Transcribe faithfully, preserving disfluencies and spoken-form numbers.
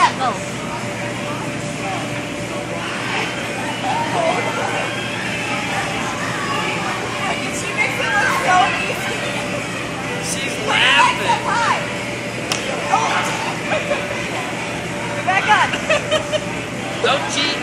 Go. She makes it look so easy. She's laughing. Oh. Back up. Don't cheat.